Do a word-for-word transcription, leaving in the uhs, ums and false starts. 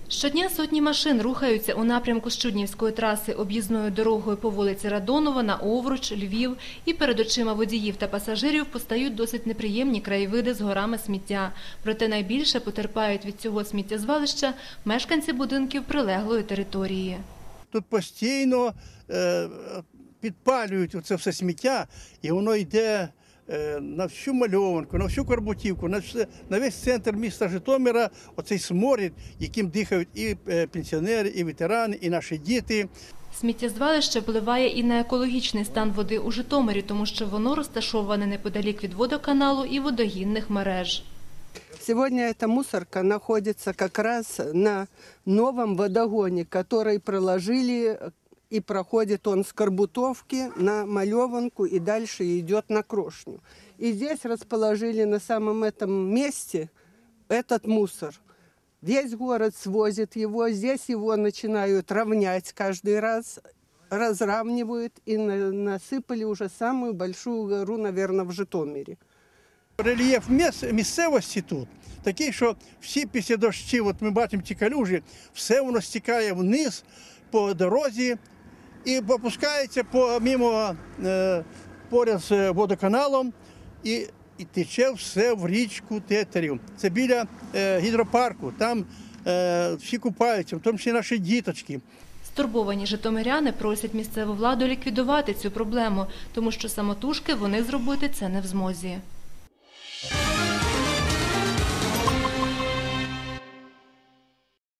Щодня сотні машин рухаються у напрямку Щуднівської траси об'їзною дорогою по вулиці Радонова на Овруч, Львів, і перед очима водіїв та пасажирів постають досить неприємні краєвиди з горами сміття. Проте найбільше потерпають від цього сміттєзвалища мешканці будинків прилеглої території. Тут постійно е, підпалюють це все сміття, і воно йде на всю Мальованку, на всю Карбутівку, на, все, на весь центр міста Житомира, оцей сморід, яким дихають і пенсіонери, і ветерани, і наші діти. Сміттєзвалище впливає і на екологічний стан води у Житомирі, тому що воно розташоване неподалік від водоканалу і водогінних мереж. Сегодня эта мусорка находится как раз на новом водогоне, который проложили, и проходит он с Карбутовки на Малеванку и дальше идет на Крошню. И здесь расположили на самом этом месте этот мусор. Весь город свозит его, здесь его начинают равнять каждый раз, разравнивают и насыпали уже самую большую гору, наверное, в Житомире. Рельєф місцевості тут такий, що всі після дощів, от ми бачимо ті калюжі, все воно стікає вниз по дорозі і опускається по, мимо, е, поряд з водоканалом і, і тече все в річку Тетерів. Це біля е, гідропарку, там е, всі купаються, в тому числі наші діточки. Стурбовані житомиряни просять місцеву владу ліквідувати цю проблему, тому що самотужки вони зробити це не в змозі.